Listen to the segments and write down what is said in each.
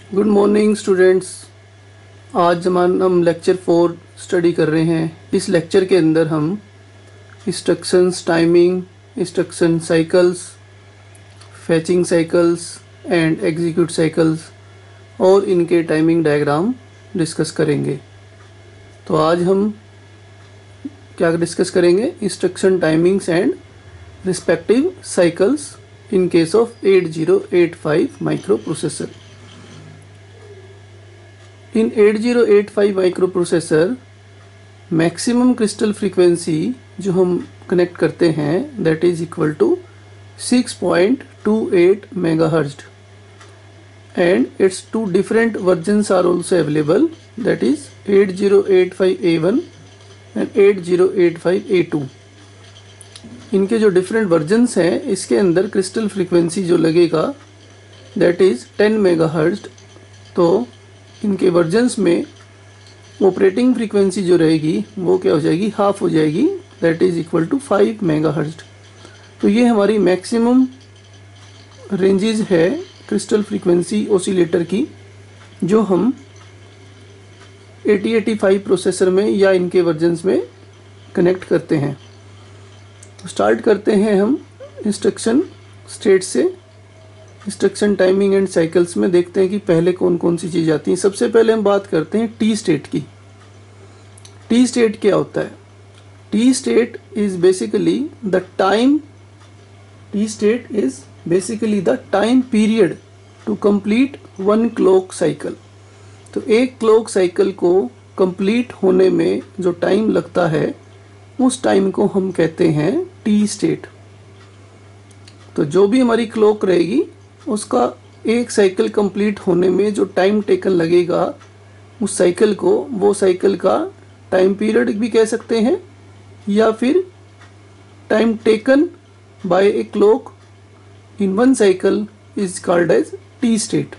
Good morning students. आज हम lecture 4 study कर रहे हैं। इस लेक्चर के अंदर हम instructions, timing, instruction cycles, fetching cycles and execute cycles और इनके टाइमिंग डायग्राम डिस्कस करेंगे। तो आज हम क्या डिस्कस करेंगे? Instruction timings and respective cycles in case of 8085 microprocessor. In 8085 microprocessor maximum crystal frequency जो हम कनेक्ट करते हैं that is equal to 6.28 megahertz and its two different versions are also available, that is 8085A1 and 8085A2। इनके जो different versions हैं इसके अंदर crystal frequency जो लगेगा दैट इज़ 10 मेगाहर्ट्ज। तो इनके वर्जन्स में ऑपरेटिंग फ्रीक्वेंसी जो रहेगी वो क्या हो जाएगी? हाफ हो जाएगी, that is equal to 5 megahertz. तो ये हमारी मैक्सिमम रेंजेस है क्रिस्टल फ्रीक्वेंसी ओसिलेटर की जो हम 8085 प्रोसेसर में या इनके वर्जन्स में कनेक्ट करते हैं। तो स्टार्ट करते हैं हम इंस्ट्रक्शन स्टेट से। इंस्ट्रक्शन टाइमिंग एंड साइकिल्स में देखते हैं कि पहले कौन कौन सी चीज़ आती हैं। सबसे पहले हम बात करते हैं टी स्टेट की। टी स्टेट क्या होता है? T state is basically the time T state is basically the time period to complete one clock cycle. तो एक क्लॉक साइकिल को कंप्लीट होने में जो टाइम लगता है उस टाइम को हम कहते हैं टी स्टेट। तो जो भी हमारी क्लॉक रहेगी उसका एक साइकिल कंप्लीट होने में जो टाइम टेकन लगेगा उस साइकिल को, वो साइकिल का टाइम पीरियड भी कह सकते हैं या फिर time taken by a clock in one cycle is called as T state.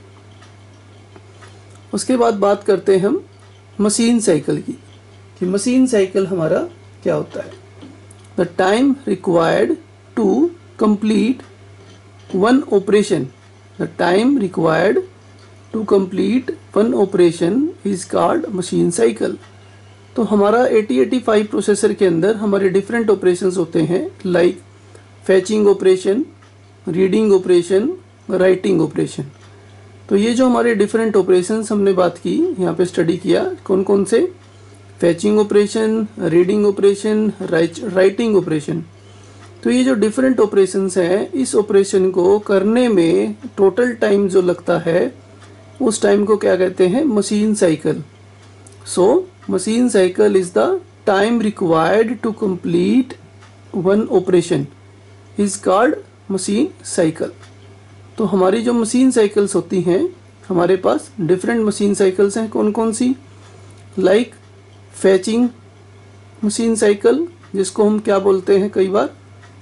उसके बाद बात करते हैं हम मशीन साइकिल की कि मशीन साइकिल हमारा क्या होता है। The time required to complete one operation, the time required to complete one operation is called machine cycle. तो हमारा 8085 प्रोसेसर के अंदर हमारे डिफरेंट ऑपरेशंस होते हैं like fetching operation, reading operation, writing operation. तो ये जो हमारे डिफरेंट ऑपरेशंस हमने बात की, यहाँ पे स्टडी किया कौन कौन से? Fetching operation, reading operation, writing operation. तो ये जो डिफरेंट ऑपरेशंस हैं इस ऑपरेशन को करने में टोटल टाइम जो लगता है उस टाइम को क्या कहते हैं? Machine cycle. So machine cycle is the time required to complete one operation is called machine cycle. तो हमारी जो मशीन साइकिल्स होती हैं, हमारे पास डिफरेंट मशीन साइकिल्स हैं। कौन कौन सी? लाइक फैचिंग मशीन साइकिल जिसको हम क्या बोलते हैं, कई बार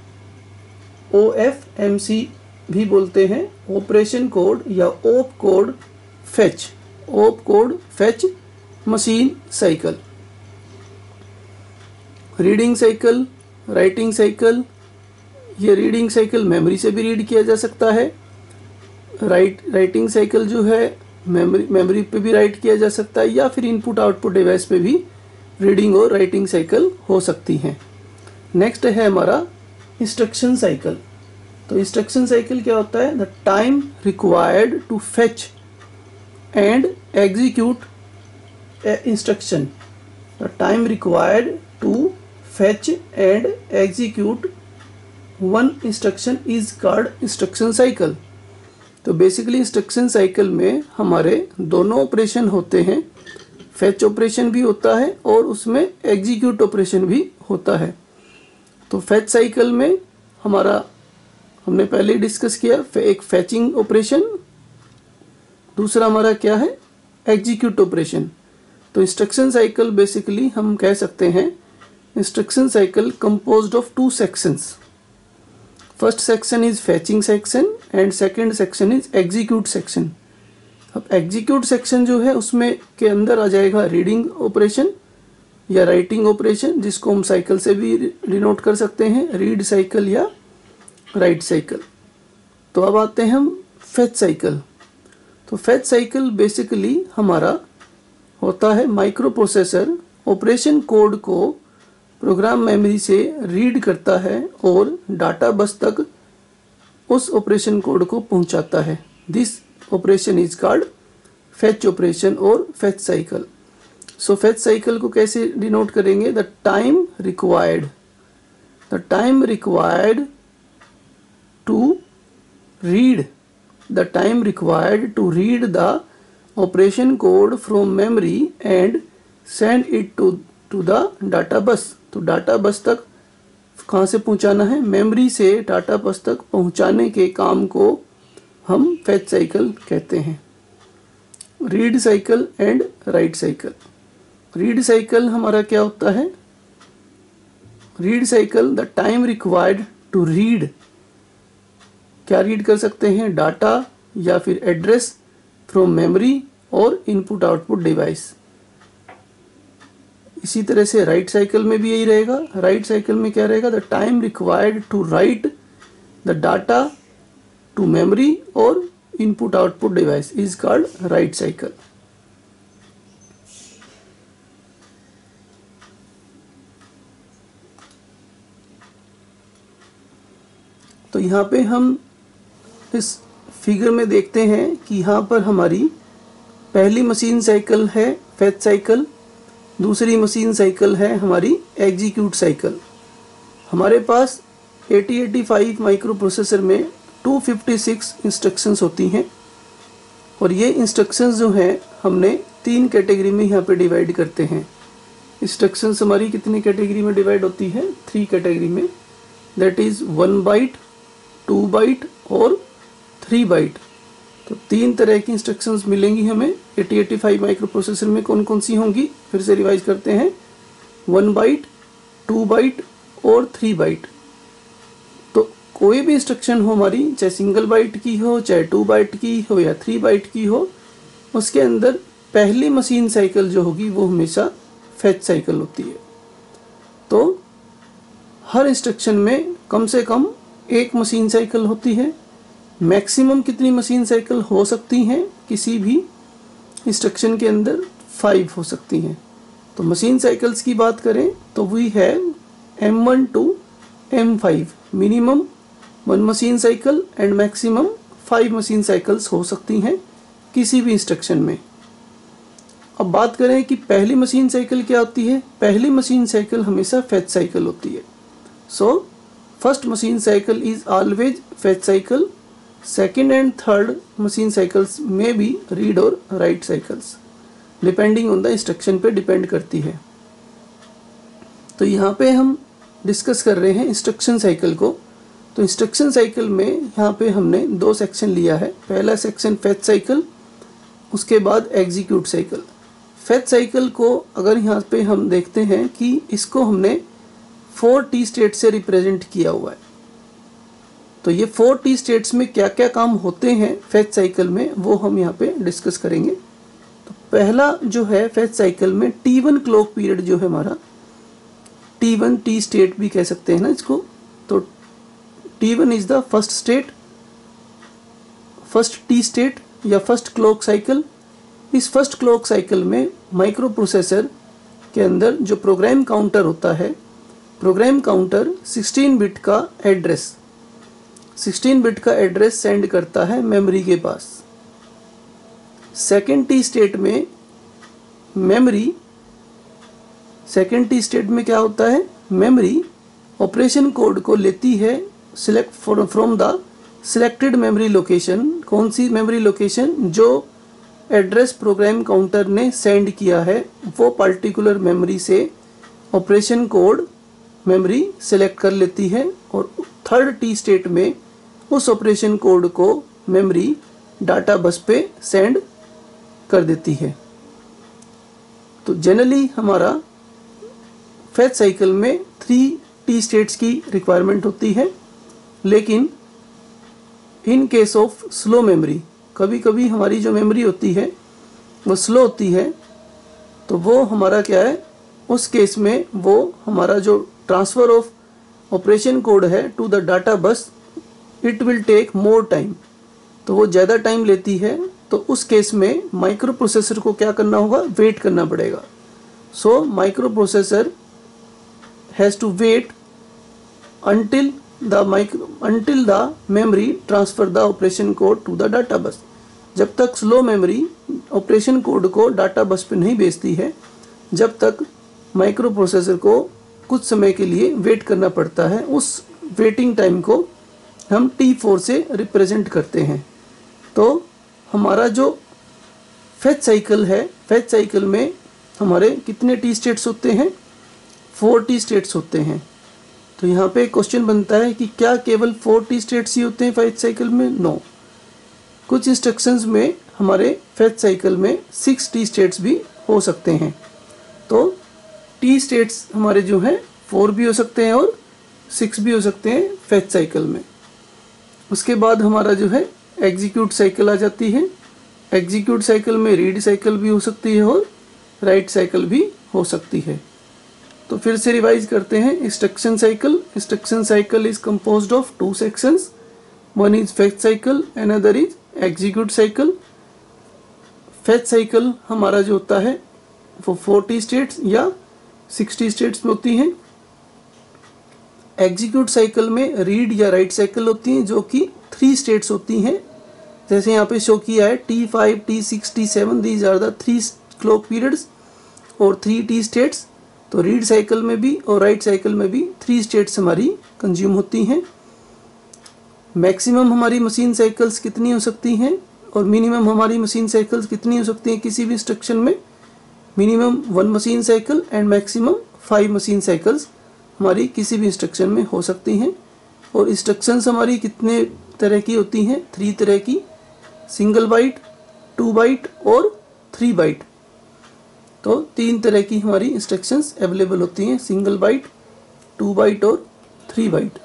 OFMC भी बोलते हैं, ऑपरेशन कोड या op code fetch, op code fetch machine cycle. Reading cycle, writing cycle. ये रीडिंग साइकिल मेमोरी से भी रीड किया जा सकता है। राइटिंग साइकिल जो है मेमोरी पे भी राइट किया जा सकता है या फिर इनपुट आउटपुट डिवाइस पे भी रीडिंग और राइटिंग साइकिल हो सकती हैं। नेक्स्ट है हमारा इंस्ट्रक्शन साइकिल। तो इंस्ट्रक्शन साइकिल क्या होता है? The time required to fetch and execute instruction. The time required to fetch and execute one instruction is called instruction cycle. तो बेसिकली इंस्ट्रक्शन साइकिल में हमारे दोनों ऑपरेशन होते हैं, फैच ऑपरेशन भी होता है और उसमें एग्जीक्यूट ऑपरेशन भी होता है। तो फैच साइकिल में हमारा हमने पहले डिस्कस किया एक फैचिंग ऑपरेशन, दूसरा हमारा क्या है? Execute operation. तो इंस्ट्रक्शन साइकिल बेसिकली हम कह सकते हैं instruction cycle composed of two sections. First section is fetching section and second section is execute section. अब एग्जीक्यूट सेक्शन जो है उसमें के अंदर आ जाएगा रीडिंग ऑपरेशन या राइटिंग ऑपरेशन, जिसको हम साइकिल से भी डिनोट कर सकते हैं, रीड साइकिल या राइट साइकिल। तो अब आते हैं हम फैच साइकिल। तो तो फेच साइकिल बेसिकली हमारा होता है माइक्रो प्रोसेसर ऑपरेशन कोड को प्रोग्राम मेमोरी से रीड करता है और डाटा बस तक उस ऑपरेशन कोड को पहुंचाता है। This operation is called fetch operation और fetch cycle. So fetch cycle को कैसे डिनोट करेंगे? The time required to read the operation code from memory and send it to the data bus. तो data बस तक कहाँ से पहुँचाना है? मेमोरी से डाटा बस तक पहुँचाने के काम को हम फेच साइकिल कहते हैं। Read cycle and write cycle. Read cycle हमारा क्या होता है? Read cycle the time required to read. क्या रीड कर सकते हैं? डाटा या फिर एड्रेस फ्रॉम मेमोरी और इनपुट आउटपुट डिवाइस। इसी तरह से राइट साइकिल में भी यही रहेगा। राइट साइकिल में क्या रहेगा? The time required to write the data to memory और input output device is called write cycle. तो यहाँ पे हम इस फिगर में देखते हैं कि यहाँ पर हमारी पहली मशीन साइकिल है फेच साइकिल, दूसरी मशीन साइकिल है हमारी एग्जीक्यूट साइकिल। हमारे पास 8085 माइक्रो प्रोसेसर में 256 इंस्ट्रक्शंस होती हैं और ये इंस्ट्रक्शंस जो हैं हमने 3 कैटेगरी में यहाँ पे डिवाइड करते हैं। इंस्ट्रक्शंस हमारी कितनी कैटेगरी में डिवाइड होती है? 3 कैटेगरी में, दैट इज़ 1 बाइट, 2 बाइट और 3 बाइट। तो 3 तरह की इंस्ट्रक्शंस मिलेंगी हमें 8085 माइक्रो प्रोसेसर में। कौन कौन सी होंगी? फिर से रिवाइज करते हैं। 1 बाइट, 2 बाइट और 3 बाइट। तो कोई भी इंस्ट्रक्शन हो हमारी, चाहे सिंगल बाइट की हो, चाहे 2 बाइट की हो या 3 बाइट की हो, उसके अंदर पहली मशीन साइकिल जो होगी वो हमेशा फेच साइकिल होती है। तो हर इंस्ट्रक्शन में कम से कम 1 मशीन साइकिल होती है। मैक्सिमम कितनी मशीन साइकिल हो सकती हैं किसी भी इंस्ट्रक्शन के अंदर? 5 हो सकती हैं। तो मशीन साइकिल्स की बात करें तो we have M1 to M5, minimum 1 machine cycle and maximum 5 machine cycles हो सकती हैं किसी भी इंस्ट्रक्शन में। अब बात करें कि पहली मशीन साइकिल क्या होती है? पहली मशीन साइकिल हमेशा फेच साइकिल होती है। So first machine cycle is always fetch cycle. Second and third machine cycles में भी रीड और write cycles depending on the instruction पे डिपेंड करती है। तो यहाँ पे हम डिस्कस कर रहे हैं इंस्ट्रक्शन साइकिल को। तो इंस्ट्रक्शन साइकिल में यहाँ पे हमने 2 सेक्शन लिया है। पहला सेक्शन फेच साइकिल, उसके बाद एग्जीक्यूट साइकिल। फेच साइकिल को अगर यहाँ पे हम देखते हैं कि इसको हमने 4 टी स्टेट से रिप्रेजेंट किया हुआ है। तो ये 4 टी स्टेट्स में क्या क्या काम होते हैं फेच साइकिल में, वो हम यहाँ पे डिस्कस करेंगे। तो पहला जो है फेच साइकिल में T1 क्लॉक पीरियड जो है हमारा, T1 टी स्टेट भी कह सकते हैं ना इसको। तो T1 is the first state, first T state या फर्स्ट क्लॉक साइकिल। इस फर्स्ट क्लॉक साइकिल में माइक्रो प्रोसेसर के अंदर जो प्रोग्राम काउंटर होता है, प्रोग्राम काउंटर 16 बिट का एड्रेस 16 बिट का एड्रेस सेंड करता है मेमोरी के पास। सेकेंड टी स्टेट में मेमोरी, सेकेंड टी स्टेट में क्या होता है? मेमोरी ऑपरेशन कोड को लेती है select from the selected memory location. कौन सी मेमोरी लोकेशन? जो एड्रेस प्रोग्राम काउंटर ने सेंड किया है वो पर्टिकुलर मेमोरी से ऑपरेशन कोड मेमोरी सेलेक्ट कर लेती है और थर्ड टी स्टेट में उस ऑपरेशन कोड को मेमोरी डाटा बस पे सेंड कर देती है। तो जनरली हमारा फेच साइकिल में 3 टी स्टेट्स की रिक्वायरमेंट होती है, लेकिन in case of slow memory, कभी कभी हमारी जो मेमोरी होती है वो स्लो होती है, तो वो हमारा क्या है, उस केस में वो हमारा जो ट्रांसफ़र ऑफ ऑपरेशन कोड है to the data bus, it will take more time. तो वो ज़्यादा टाइम लेती है तो उस केस में माइक्रो प्रोसेसर को क्या करना होगा, वेट करना पड़ेगा। So microprocessor has to wait until the memory transfer the operation code to the data bus। जब तक स्लो मेमोरी ऑपरेशन कोड को डाटा बस पे नहीं भेजती है, जब तक माइक्रो प्रोसेसर को कुछ समय के लिए वेट करना पड़ता है। उस वेटिंग टाइम को हम T4 से रिप्रेजेंट करते हैं। तो हमारा जो फेच साइकिल है, फेच साइकिल में हमारे कितने टी स्टेट्स होते हैं, 4 टी स्टेट्स होते हैं। तो यहाँ पे क्वेश्चन बनता है कि क्या केवल 4 टी स्टेट्स ही होते हैं फेच साइकिल में? नो, कुछ इंस्ट्रक्शंस में हमारे फेच साइकिल में 6 टी स्टेट्स भी हो सकते हैं। तो टी स्टेट्स हमारे जो हैं 4 भी हो सकते हैं और 6 भी हो सकते हैं फेच साइकिल में। उसके बाद हमारा जो है एग्जीक्यूट साइकिल आ जाती है। एग्जीक्यूट साइकिल में रीड साइकिल भी हो सकती है और राइट साइकिल भी हो सकती है। तो फिर से रिवाइज करते हैं। Instruction cycle, instruction cycle is composed of 2 sections, one is fetch cycle, another is execute cycle. Fetch cycle हमारा जो होता है वो 40 स्टेट्स या 60 स्टेट्स में होती हैं। एग्जीक्यूट साइकिल में रीड या राइट साइकिल होती हैं जो कि 3 स्टेट्स होती हैं। जैसे यहाँ पे शो किया है T5, T6, T7, these are the 3 clock periods और 3 टी स्टेट्स। तो रीड साइकिल में भी और राइट साइकिल में भी 3 स्टेट्स हमारी कंज्यूम होती हैं। मैक्सिमम हमारी मशीन साइकिल्स कितनी हो सकती हैं और मिनिमम हमारी मशीन साइकिल्स कितनी हो सकती हैं किसी भी इंस्ट्रक्शन में? Minimum 1 machine cycle and maximum 5 machine cycles हमारी किसी भी इंस्ट्रक्शन में हो सकती हैं। और इंस्ट्रक्शंस हमारी कितने तरह की होती हैं? 3 तरह की, सिंगल बाइट, 2 बाइट और 3 बाइट। तो 3 तरह की हमारी इंस्ट्रक्शंस अवेलेबल होती हैं, सिंगल बाइट, 2 बाइट और 3 बाइट।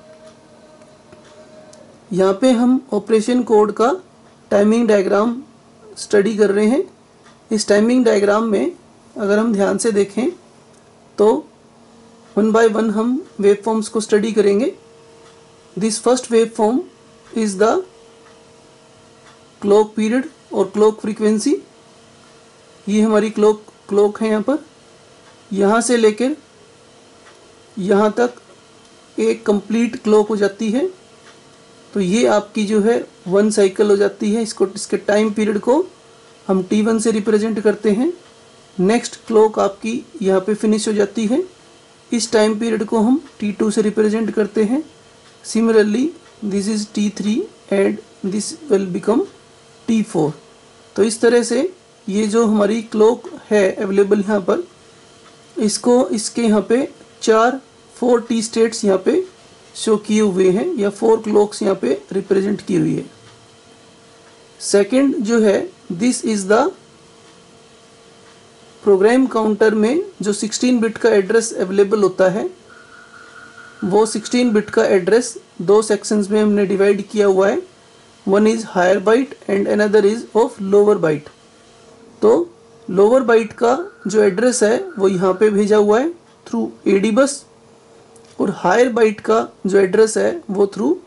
यहाँ पे हम ऑपरेशन कोड का टाइमिंग डायग्राम स्टडी कर रहे हैं। इस टाइमिंग डायग्राम में अगर हम ध्यान से देखें तो 1 बाय 1 हम वेव फॉर्म्स को स्टडी करेंगे। This first waveform is the clock period और क्लॉक फ्रीक्वेंसी। ये हमारी क्लॉक है। यहाँ पर यहाँ से लेकर यहाँ तक एक कंप्लीट क्लॉक हो जाती है। तो ये आपकी जो है 1 साइकिल हो जाती है। इसके टाइम पीरियड को हम T1 से रिप्रेजेंट करते हैं। नेक्स्ट क्लॉक आपकी यहाँ पे फिनिश हो जाती है। इस टाइम पीरियड को हम T2 से रिप्रेजेंट करते हैं। Similarly this is T3 and this will become T4। तो इस तरह से ये जो हमारी क्लॉक है अवेलेबल यहाँ पर, इसके यहाँ पे 4 टी स्टेट्स यहाँ पे शो किए हुए हैं या 4 क्लॉक्स यहाँ पे रिप्रेजेंट की हुई है। सेकंड जो है, this is the program counter में जो 16 बिट का एड्रेस अवेलेबल होता है, वो 16 बिट का एड्रेस 2 सेक्शंस में हमने डिवाइड किया हुआ है। One is higher byte and another is of lower byte. तो लोअर बाइट का जो एड्रेस है वो यहाँ पे भेजा हुआ है थ्रू एडी बस, और हायर बाइट का जो एड्रेस है वो थ्रू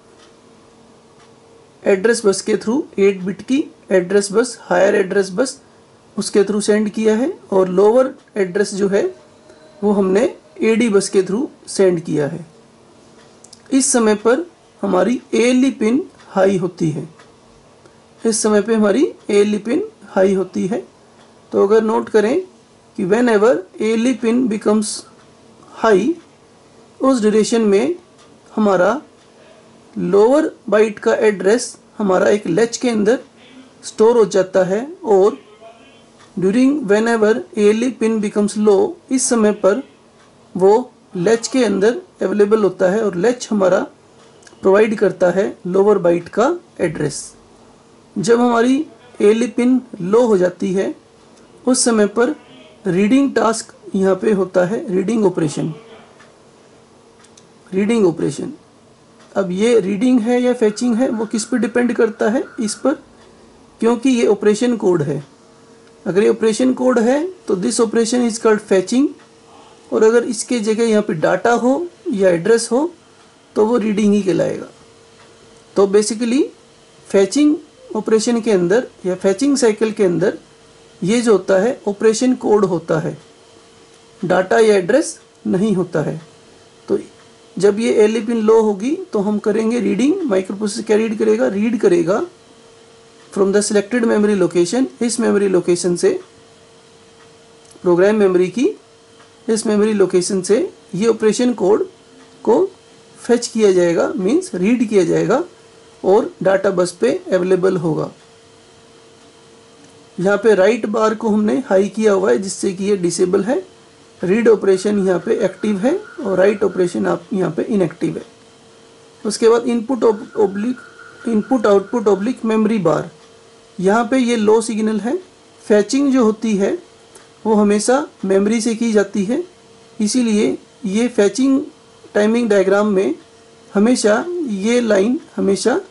एड्रेस बस के थ्रू 8 बिट की address bus, higher address bus उसके थ्रू सेंड किया है। और लोअर एड्रेस जो है वो हमने एडी बस के थ्रू सेंड किया है। इस समय पर हमारी ALE पिन हाई होती है। इस समय पे हमारी ALE पिन हाई होती है। तो अगर नोट करें कि whenever ALE pin becomes high, उस ड्यूरेशन में हमारा लोअर बाइट का एड्रेस हमारा एक लैच के अंदर स्टोर हो जाता है। और during whenever ALE pin becomes low, इस समय पर वो लैच के अंदर अवेलेबल होता है और लैच हमारा प्रोवाइड करता है लोअर बाइट का एड्रेस। जब हमारी ALE पिन लो हो जाती है उस समय पर रीडिंग टास्क यहाँ पे होता है, रीडिंग ऑपरेशन। रीडिंग ऑपरेशन, अब ये रीडिंग है या फैचिंग है वो किस पर डिपेंड करता है? इस पर, क्योंकि ये ऑपरेशन कोड है। अगर ये ऑपरेशन कोड है तो this operation is called fetching, और अगर इसके जगह यहाँ पे डाटा हो या एड्रेस हो तो वो रीडिंग ही कहलाएगा। तो बेसिकली फैचिंग ऑपरेशन के अंदर या फैचिंग साइकिल के अंदर ये जो होता है ऑपरेशन कोड होता है, डाटा या एड्रेस नहीं होता है। तो जब ये एलई पिन लो होगी तो हम करेंगे रीडिंग, माइक्रो प्रोसेसर क्या रीड करेगा from the selected memory location, इस मेमोरी लोकेशन से, प्रोग्राम मेमोरी की इस मेमोरी लोकेशन से ये ऑपरेशन कोड को फेच किया जाएगा, मीन्स रीड किया जाएगा और डाटा बस पे अवेलेबल होगा। यहाँ पे राइट बार को हमने हाई किया हुआ है जिससे कि ये डिसेबल है, रीड ऑपरेशन यहाँ पे एक्टिव है और राइट ऑपरेशन आप यहाँ पे इनएक्टिव है। उसके बाद input output oblique memory bar, यहाँ पे ये लो सिग्नल है। फैचिंग जो होती है वो हमेशा मेमोरी से की जाती है, इसीलिए ये फैचिंग टाइमिंग डायग्राम में हमेशा ये लाइन हमेशा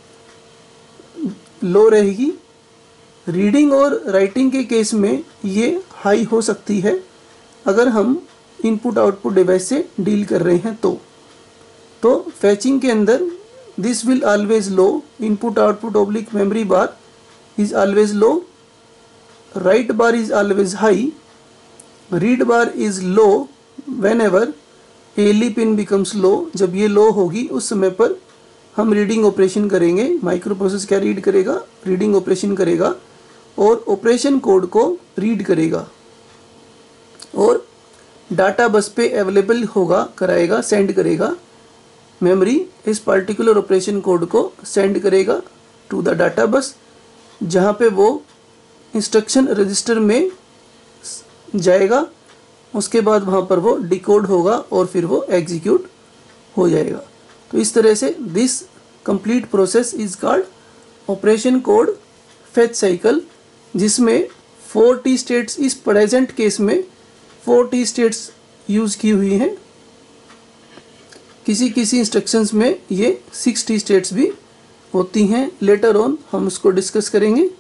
लो रहेगी। रीडिंग और राइटिंग के केस में ये हाई हो सकती है अगर हम इनपुट आउटपुट डिवाइस से डील कर रहे हैं तो फैचिंग के अंदर this will always low, input output oblique memory bar is always low, write bar is always high, read bar is low whenever ALE pin becomes low. जब ये low होगी उस समय पर हम रीडिंग ऑपरेशन करेंगे, माइक्रो प्रोसेसर क्या read करेगा, रीडिंग ऑपरेशन करेगा और ऑपरेशन कोड को रीड करेगा और डाटा बस पे अवेलेबल होगा, कराएगा, सेंड करेगा। मेमोरी इस पर्टिकुलर ऑपरेशन कोड को सेंड करेगा टू द डाटा बस, जहाँ पे वो इंस्ट्रक्शन रजिस्टर में जाएगा। उसके बाद वहाँ पर वो डिकोड होगा और फिर वो एग्जीक्यूट हो जाएगा। तो इस तरह से this complete process is called operation code fetch cycle, जिसमें 4T स्टेट्स, इस प्रेजेंट केस में 4T स्टेट्स यूज की हुई हैं। किसी किसी इंस्ट्रक्शंस में ये 6T स्टेट्स भी होती हैं। लेटर ऑन हम उसको डिस्कस करेंगे।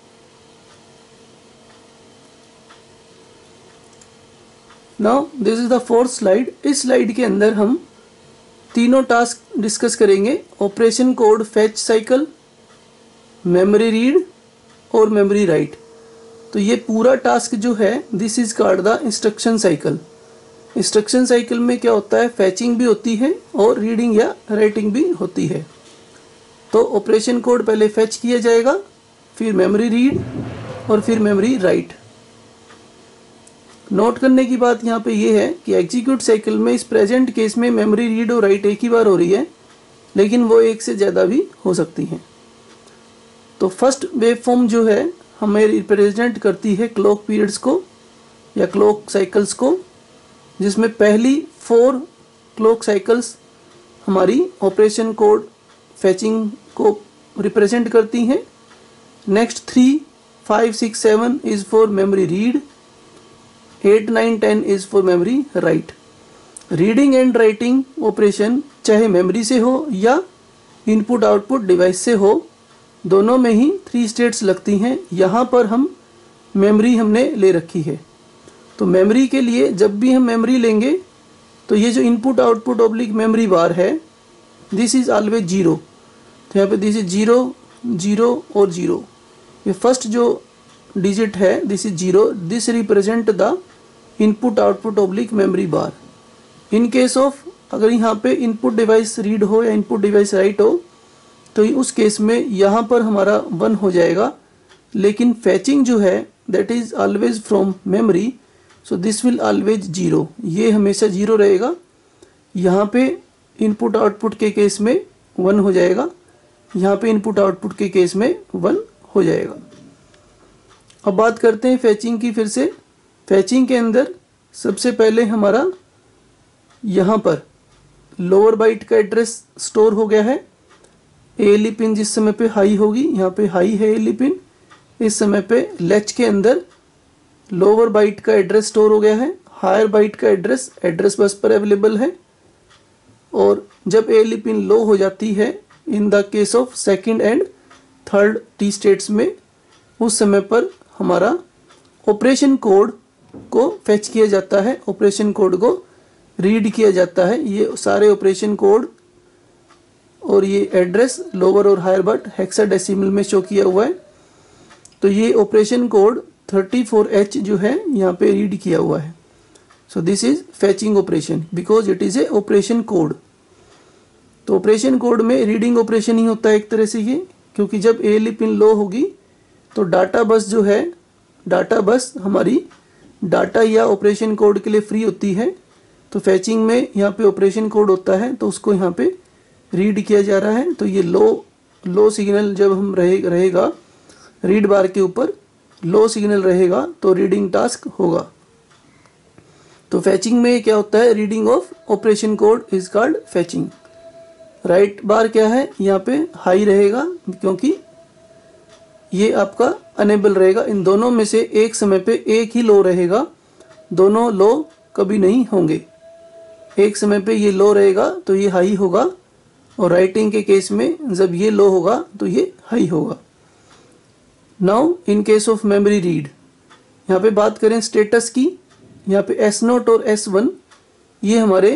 Now this is the fourth slide. इस स्लाइड के अंदर हम तीनों टास्क डिस्कस करेंगे, operation code fetch cycle, memory read और मेमोरी राइट। तो ये पूरा टास्क जो है this is called the instruction cycle. Instruction cycle में क्या होता है, फैचिंग भी होती है और रीडिंग या राइटिंग भी होती है। तो ऑपरेशन कोड पहले फेच किया जाएगा, फिर मेमोरी रीड और फिर मेमोरी राइट। नोट करने की बात यहाँ पे ये है कि एग्जीक्यूट साइकिल में इस प्रेजेंट केस में मेमोरी रीड और राइट एक ही बार हो रही है, लेकिन वो एक से ज़्यादा भी हो सकती हैं। तो फर्स्ट वेव फॉर्म जो है हमें रिप्रेजेंट करती है क्लॉक पीरियड्स को या क्लॉक साइकिल्स को, जिसमें पहली 4 क्लॉक साइकिल्स हमारी ऑपरेशन कोड फैचिंग को रिप्रेजेंट करती हैं। Next 3, 5, 6, 7 is for memory read, 8, 9, 10 is for memory write. Reading and writing operation चाहे मेमोरी से हो या इनपुट आउटपुट डिवाइस से हो, दोनों में ही 3 स्टेट्स लगती हैं। यहाँ पर हम मेमोरी हमने ले रखी है, तो मेमोरी के लिए जब भी हम मेमोरी लेंगे तो ये जो input output oblique memory bar है दिस इज ऑलवेज 0। तो यहाँ पे दिस इज 0, 0 और 0। ये फर्स्ट जो डिजिट है this is 0, this represent the input output oblique memory bar. In case of अगर यहाँ पे इनपुट डिवाइस रीड हो या इनपुट डिवाइस राइट हो तो उस केस में यहाँ पर हमारा 1 हो जाएगा, लेकिन फैचिंग जो है that is always from memory, so this will always 0, ये हमेशा 0 रहेगा। यहाँ पे इनपुट आउटपुट के केस में 1 हो जाएगा, यहाँ पे इनपुट आउटपुट के केस में 1 हो जाएगा। अब बात करते हैं फैचिंग की फिर से। फैचिंग के अंदर सबसे पहले हमारा यहाँ पर लोअर बाइट का एड्रेस स्टोर हो गया है। एलई पिन जिस समय पे हाई होगी, यहाँ पे हाई है एलई पिन, इस समय पे लैच के अंदर लोअर बाइट का एड्रेस स्टोर हो गया है। हायर बाइट का एड्रेस बस पर अवेलेबल है। और जब एलई पिन लो हो जाती है in the case of second and third T states में, उस समय पर हमारा ऑपरेशन कोड को फेच किया जाता है, ऑपरेशन कोड को रीड किया जाता है। ये सारे ऑपरेशन कोड और ये एड्रेस लोअर और हायर बाइट हेक्साडेसिमल में शो किया हुआ है। तो ये ऑपरेशन कोड 34H जो है यहाँ पे रीड किया हुआ है। So this is fetching operation because it is a operation code. तो ऑपरेशन कोड में रीडिंग ऑपरेशन ही होता है एक तरह से ये, क्योंकि जब ALE पिन लो होगी तो डाटा बस जो है, डाटा बस हमारी डाटा या ऑपरेशन कोड के लिए फ्री होती है। तो फैचिंग में यहाँ पे ऑपरेशन कोड होता है तो उसको यहाँ पे रीड किया जा रहा है। तो ये लो सिग्नल जब हम रहेगा रीड बार के ऊपर लो सिग्नल रहेगा तो रीडिंग टास्क होगा। तो फैचिंग में क्या होता है, reading of operation code is called fetching. Write bar क्या है, यहाँ पे हाई रहेगा क्योंकि ये आपका अनेबल रहेगा। इन दोनों में से एक समय पे एक ही लो रहेगा, दोनों लो कभी नहीं होंगे। एक समय पे ये लो रहेगा तो ये हाई होगा, और राइटिंग के केस में जब ये लो होगा तो ये हाई होगा। Now in case of memory read, यहाँ पे बात करें स्टेटस की, यहाँ पे S0 और S1 ये हमारे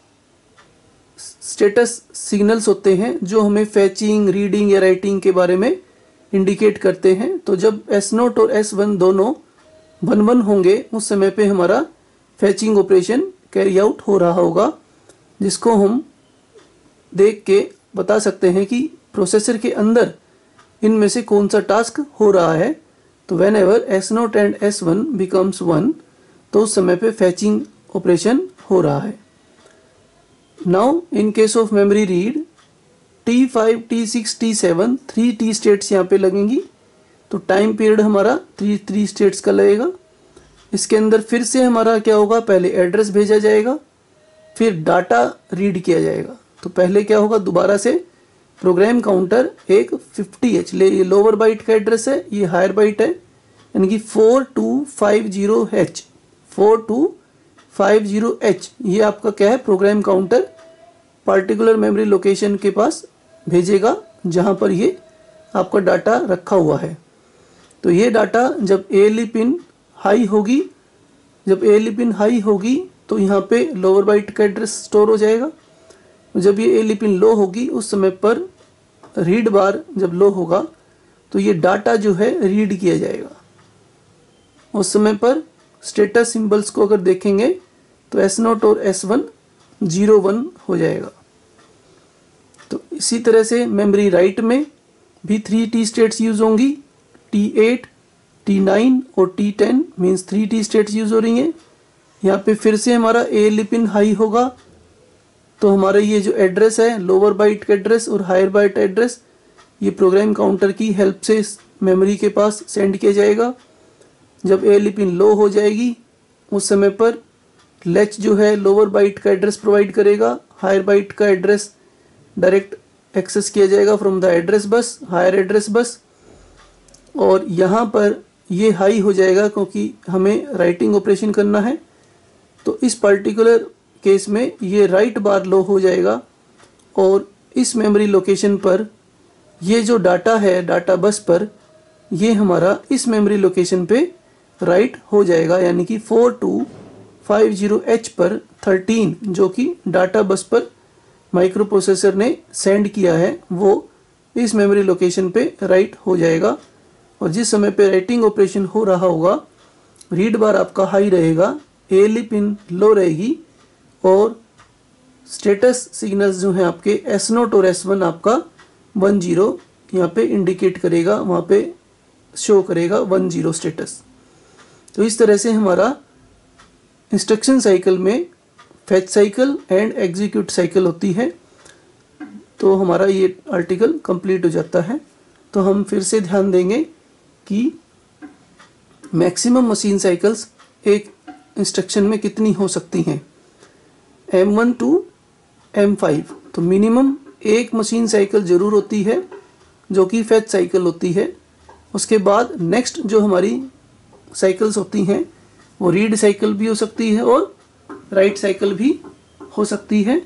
स्टेटस सिग्नल्स होते हैं जो हमें फैचिंग, रीडिंग या राइटिंग के बारे में इंडिकेट करते हैं। तो जब S0 और S1 दोनों 1-1 होंगे उस समय पे हमारा फैचिंग ऑपरेशन कैरी आउट हो रहा होगा, जिसको हम देख के बता सकते हैं कि प्रोसेसर के अंदर इनमें से कौन सा टास्क हो रहा है। तो when ever S0 and S1 becomes 1 तो उस समय पे फैचिंग ऑपरेशन हो रहा है। Now in case of memory read T5, T6, T7 3 T states यहाँ पे लगेंगी। तो टाइम पीरियड हमारा 3 स्टेट्स का लगेगा। इसके अंदर फिर से हमारा क्या होगा, पहले एड्रेस भेजा जाएगा फिर डाटा रीड किया जाएगा। तो पहले क्या होगा, दोबारा से प्रोग्राम काउंटर एक 50H ये लोअर बाइट का एड्रेस है, ये हायर बाइट है, यानी कि 4250H 4250H ये आपका क्या है, program counter particular memory location के पास भेजेगा जहां पर ये आपका डाटा रखा हुआ है। तो ये डाटा जब ALE पिन हाई होगी, जब ALE पिन हाई होगी तो यहाँ पे लोअर बाइट का एड्रेस स्टोर हो जाएगा। जब ये ALE पिन लो होगी उस समय पर रीड बार जब लो होगा तो ये डाटा जो है रीड किया जाएगा। उस समय पर स्टेटस सिंबल्स को अगर देखेंगे तो S0 और S1 0-1 हो जाएगा। तो इसी तरह से मेमोरी राइट में भी 3 T स्टेट्स यूज होंगी, T8, T9 और T10 means 3 T states use हो रही हैं। यहाँ पे फिर से हमारा ALE पिन हाई होगा तो हमारा ये जो एड्रेस है लोअर बाइट का एड्रेस और हायर बाइट एड्रेस ये प्रोग्राम काउंटर की हेल्प से मेमोरी के पास सेंड किया जाएगा। जब ALE पिन लो हो जाएगी उस समय पर लैच जो है लोअर बाइट का एड्रेस प्रोवाइड करेगा, हायर बाइट का एड्रेस डायरेक्ट एक्सेस किया जाएगा from the address bus, higher address bus. और यहाँ पर ये हाई हो जाएगा क्योंकि हमें राइटिंग ऑपरेशन करना है। तो इस पर्टिकुलर केस में ये राइट बार लो हो जाएगा और इस मेमोरी लोकेशन पर ये जो डाटा है डाटा बस पर ये हमारा इस मेमोरी लोकेशन पे राइट हो जाएगा, यानी कि 4250H पर 13 जो कि डाटा बस पर माइक्रो प्रोसेसर ने सेंड किया है वो इस मेमोरी लोकेशन पे राइट हो जाएगा। और जिस समय पे राइटिंग ऑपरेशन हो रहा होगा रीड बार आपका हाई रहेगा, ALE पिन लो रहेगी और स्टेटस सिग्नल्स जो हैं आपके S0 और S1 आपका 10 यहाँ पे इंडिकेट करेगा, वहाँ पे शो करेगा 10 स्टेटस। तो इस तरह से हमारा इंस्ट्रक्शन साइकिल में fetch cycle and execute cycle होती है। तो हमारा ये आर्टिकल कंप्लीट हो जाता है। तो हम फिर से ध्यान देंगे कि मैक्सिमम मशीन साइकिल्स एक इंस्ट्रक्शन में कितनी हो सकती हैं, M1 to M5। तो मिनिमम एक मशीन साइकिल जरूर होती है जो कि फैच साइकिल होती है। उसके बाद नेक्स्ट जो हमारी साइकिल्स होती हैं वो रीड साइकिल भी हो सकती है और राइट साइकिल भी हो सकती है।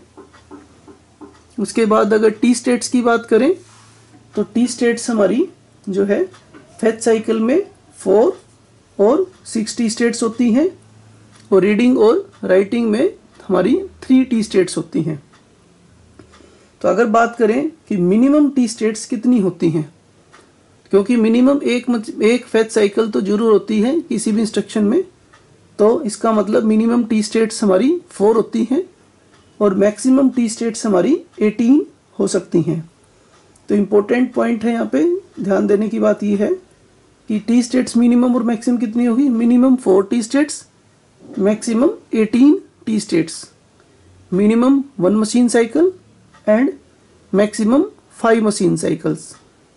उसके बाद अगर टी स्टेट्स की बात करें तो टी स्टेट्स हमारी जो है फैच साइकिल में 4 और 6 टी स्टेट्स होती हैं और रीडिंग और राइटिंग में हमारी 3 टी स्टेट्स होती हैं। तो अगर बात करें कि मिनिमम टी स्टेट्स कितनी होती हैं क्योंकि मिनिमम एक फेच साइकिल तो जरूर होती है किसी भी इंस्ट्रक्शन में, तो इसका मतलब मिनिमम टी स्टेट्स हमारी 4 होती हैं और मैक्सिमम टी स्टेट्स हमारी 18 हो सकती हैं। तो इम्पोर्टेंट पॉइंट है यहाँ पे ध्यान देने की बात ये है कि टी स्टेट्स मिनिमम और मैक्सिमम कितनी होगी, minimum 4 T states, maximum 18 T states, minimum 1 machine cycle and maximum 5 machine cycles.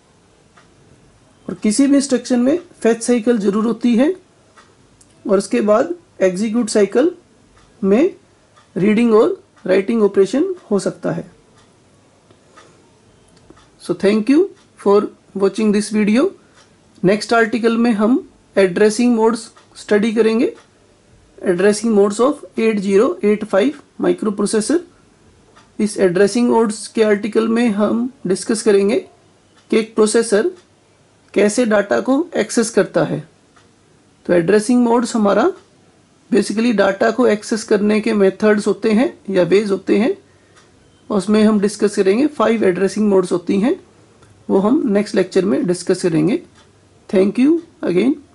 और किसी भी इंस्ट्रक्शन में फेच साइकिल जरूर होती है और उसके बाद एग्जीक्यूट साइकिल में रीडिंग और राइटिंग ऑपरेशन हो सकता है। So thank you for watching this video. Next article में हम एड्रेसिंग मोड्स स्टडी करेंगे, addressing modes of 8085 microprocessor. इस एड्रेसिंग मोड्स के आर्टिकल में हम डिस्कस करेंगे कि एक प्रोसेसर कैसे डाटा को एक्सेस करता है। तो एड्रेसिंग मोड्स हमारा बेसिकली डाटा को एक्सेस करने के मेथड्स होते हैं या वेज होते हैं, उसमें हम डिस्कस करेंगे 5 एड्रेसिंग मोड्स होती हैं, वो हम नेक्स्ट लेक्चर में डिस्कस करेंगे। Thank you again.